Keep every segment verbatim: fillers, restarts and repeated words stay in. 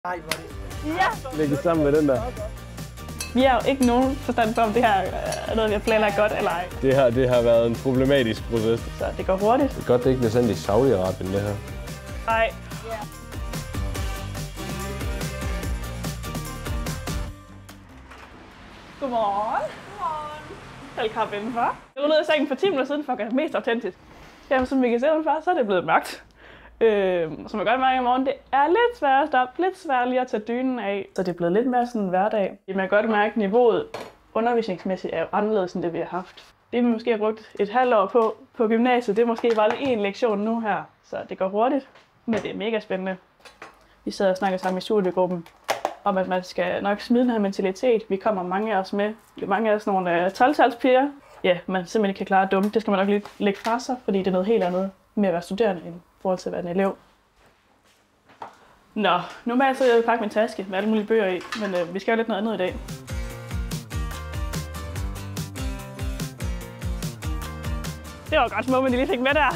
Ej, hvor det. Ja! Læg det sammen med den der. Vi har jo ikke nogen forstand på, om det her er noget, vi har planlagt godt eller ej. Det her, det har været en problematisk proces. Så det går hurtigt. Det er godt, det ikke bliver sendt i Saudi-Arabien, det her. Nej. Ja. Godmorgen. Godmorgen. Velkommen indenfor. Jeg var nede i sengen for ti minutter siden for at gøre det mest autentisk. Jamen, som vi kan se udenfor, så er det blevet mørkt. Øh, som jeg godt mærker i morgen, det er lidt svært at stoppe, lidt svært lige at tage dynen af. Så det er blevet lidt mere sådan en hverdag. Man kan godt mærke, at niveauet undervisningsmæssigt er jo anderledes end det, vi har haft. Det vi måske har brugt et halvt år på på gymnasiet, det er måske bare lige en lektion nu her. Så det går hurtigt, men det er mega spændende. Vi sidder og snakker sammen i studiegruppen om, at man skal nok smide den her mentalitet. Vi kommer mange af os med. Mange af os nogle tolv-talspiger. Ja, man simpelthen ikke kan klare dumme. Det skal man nok lige lægge fra sig, fordi det er noget helt andet med at være studerende end i forhold til at være en elev. Nå, normalt så jeg pakke min taske med alle mulige bøger i, men øh, vi skal jo lidt noget andet i dag. Det var godt små, men de lige fik med der.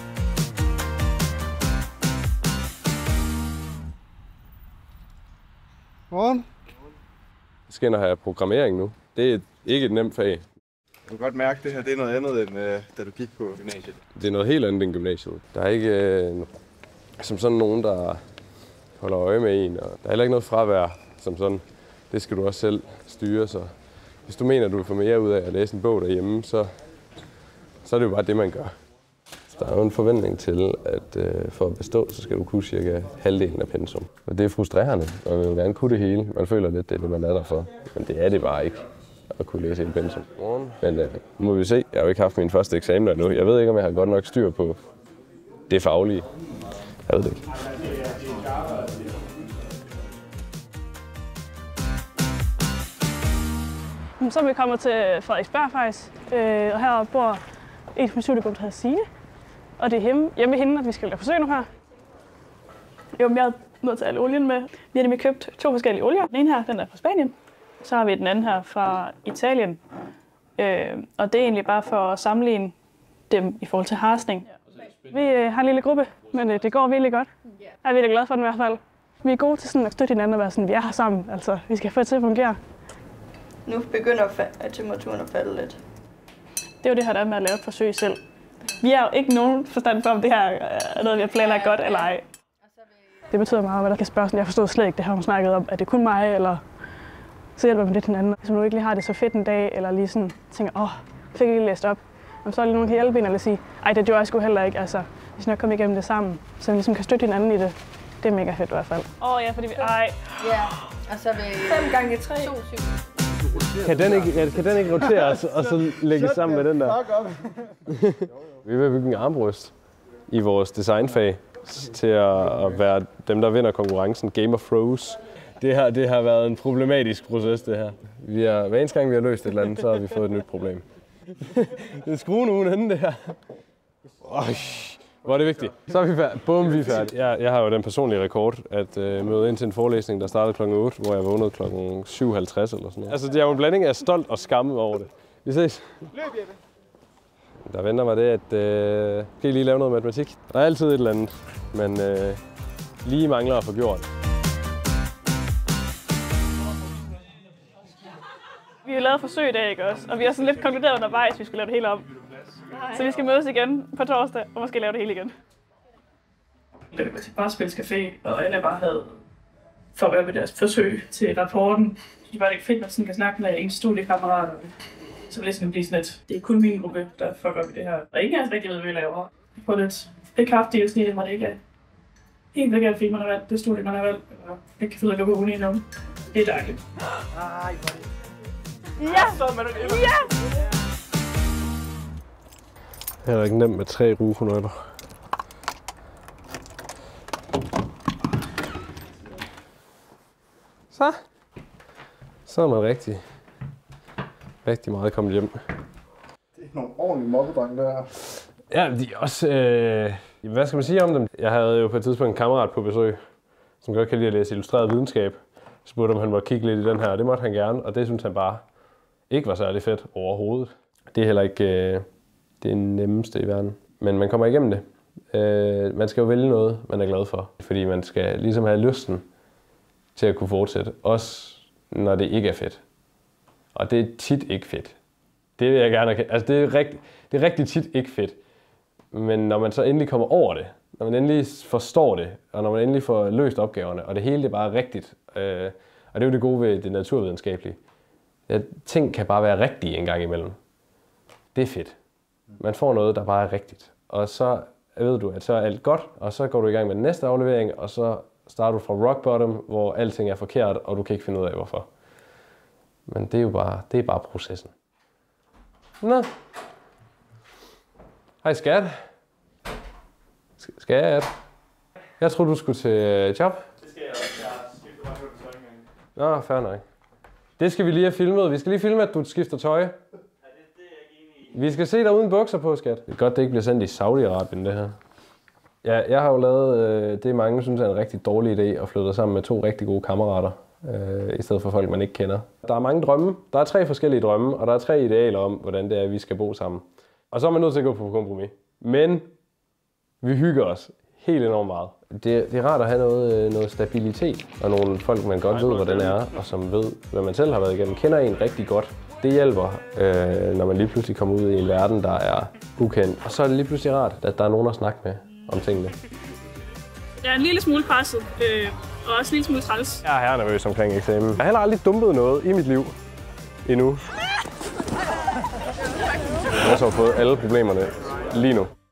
Godmorgen. Jeg skal ind og have programmering nu. Det er ikke et nemt fag. Du kan godt mærke, at det her det er noget andet, end øh, da du gik på gymnasiet. Det er noget helt andet end gymnasiet. Der er ikke øh, som sådan nogen, der holder øje med en. Og der er heller ikke noget fravær som sådan. Det skal du også selv styre. Så hvis du mener, at du vil få mere ud af at læse en bog derhjemme, så, så er det jo bare det, man gør. Så der er jo en forventning til, at øh, for at bestå, så skal du kunne cirka halvdelen af pensum. Og det er frustrerende, og man vil gerne kunne det hele. Man føler lidt, det er det, man er der for. Men det er det bare ikke at kunne læse en pensum. Men øh, nu må vi se. Jeg har jo ikke haft min første eksamen endnu. Jeg ved ikke, om jeg har godt nok styr på det faglige. Jeg ved det ikke. Så er vi kommet til Frederiksberg faktisk, øh, og her bor en fra studiegruppen, der hedder Signe. Og det er hjemme, hjemme hende, at vi skal lave forsøg nu her. Jo, jeg har nødt til alle olien med. Vi har nemlig købt to forskellige olier. Den ene her, den er fra Spanien. Så har vi den anden her fra Italien. Øh, og det er egentlig bare for at sammenligne dem i forhold til harsning. Vi øh, har en lille gruppe, men øh, det går virkelig godt. Jeg er virkelig glad for den i hvert fald. Vi er gode til sådan at støtte hinanden og være sådan, vi er her sammen. Altså, vi skal få det til at fungere. Nu begynder temperaturen at falde lidt. Det er jo det her, der er med at lave et forsøg selv. Vi har jo ikke nogen forstand på, om det her er noget, vi har planlagt godt eller ej. Det betyder meget, hvad der kan spørge. Jeg forstod slet ikke, det har hun snakket om. Er det kun mig, eller så hjælper man lidt hinanden. Hvis man nu ikke lige har det så fedt en dag, eller lige sådan tænker, åh, fik jeg lige læst op. Og så er lige nogen, der kan hjælpe en, eller sige, ej, det gjorde jeg sgu heller ikke. Altså, vi skal nok komme igennem det sammen, så vi ligesom kan støtte hinanden i det. Det er mega fedt i hvert fald. Åh oh, ja, fordi vi... Ej. Ja, og så vil fem gange tre. to syv. Kan den ikke, ja, kan den ikke roteres og så lægges sammen med den der? Vi er ved at bygge en armbryst i vores designfag til at være dem, der vinder konkurrencen Game of Thrones. Det her, det har været en problematisk proces, det her. Vi har, hver eneste gang, vi har løst et eller andet, så har vi fået et nyt problem. Det er skruen ugen inden, det her. Øj, hvor er det vigtigt. Så er vi færdige. Bum, vi er færdige. Jeg, jeg har jo den personlige rekord at øh, møde ind til en forelæsning, der startede klokken otte, hvor jeg vågnede klokken syv halvtreds eller sådan noget. Altså, det er jo en blanding af stolt og skamme over det. Vi ses. Løb, Jeppe. Der venter mig det, at øh, skal I lige lave noget matematik. Der er altid et eller andet, men øh, lige mangler at få gjort. Vi har lavet forsøg i dag, ikke også? Og vi har sådan lidt konkluderet undervejs, at vi skulle lave det hele om. Så vi skal mødes igen på torsdag, og måske lave det hele igen. Det var til brætspilscafé, og alle bare havde for at være med deres forsøg til rapporten. Det var ikke fedt, at man sådan kan snakke med en studiekammerat. Så det ligesom blive sådan lidt, det er kun min gruppe, der fucker op i det her. Og ingen af os rigtig ved, hvad vi laver. På lidt det kraftdelsnit, hvor det ikke er helt sikkert, fordi man har valgt det studie, man har valgt. Eller ikke kan finde ud af at gå på uni endnu. Det er dejligt. Ej, hvor det. Ja! Ja! Det er ikke nemt med tre rugenøtter. Så. Så er man rigtig, rigtig meget kommet hjem. Det er nogle ordentlige mobbedrenge, der er. Ja, de er også... Øh, hvad skal man sige om dem? Jeg havde jo på et tidspunkt en kammerat på besøg, som godt kan lide at læse illustreret videnskab. Jeg spurgte, om han måtte kigge lidt i den her, og det måtte han gerne, og det synes han bare ikke var særlig fedt overhovedet. Det er heller ikke øh, det nemmeste i verden, men man kommer igennem det. Øh, man skal jo vælge noget, man er glad for, fordi man skal ligesom have lysten til at kunne fortsætte. Også når det ikke er fedt. Og det er tit ikke fedt. Det vil jeg gerne erkende. Altså det er, rigt, det er rigtig tit ikke fedt. Men når man så endelig kommer over det, når man endelig forstår det, og når man endelig får løst opgaverne, og det hele det er bare rigtigt, øh, og det er jo det gode ved det naturvidenskabelige. Ja, ting kan bare være rigtige en gang imellem. Det er fedt. Man får noget, der bare er rigtigt. Og så ved du, at så er alt godt, og så går du i gang med den næste aflevering, og så starter du fra rock bottom, hvor alting er forkert, og du kan ikke finde ud af, hvorfor. Men det er jo bare, det er bare processen. Nå. Hej skat. Skat. Jeg tror du skulle til job. Det skal jeg også. Jeg skifter bare på tøj engang. Nå, fair nok. Det skal vi lige have filmet. Vi skal lige filme, at du skifter tøj. Ja, det, det er jeg ikke enig i. Vi skal se dig uden bukser på, skat. Det er godt, det ikke bliver sendt i Saudi-Arabien, det her. Ja, jeg har jo lavet øh, det, mange synes er en rigtig dårlig idé, at flytte sammen med to rigtig gode kammerater, øh, i stedet for folk, man ikke kender. Der er mange drømme. Der er tre forskellige drømme, og der er tre idealer om, hvordan det er, vi skal bo sammen. Og så er man nødt til at gå på kompromis. Men vi hygger os helt enormt meget. Det, det er rart at have noget, noget stabilitet, og nogle folk, man godt ved, hvordan er, og som ved, hvad man selv har været igennem, kender en rigtig godt. Det hjælper, øh, når man lige pludselig kommer ud i en verden, der er ukendt. Og så er det lige pludselig rart, at der er nogen at snakke med om tingene. Jeg er en lille smule presset, øh, og også en lille smule træls. Jeg er her nervøs omkring eksamen. Jeg har heller aldrig dumpet noget i mit liv endnu. Jeg har så fået alle problemerne lige nu.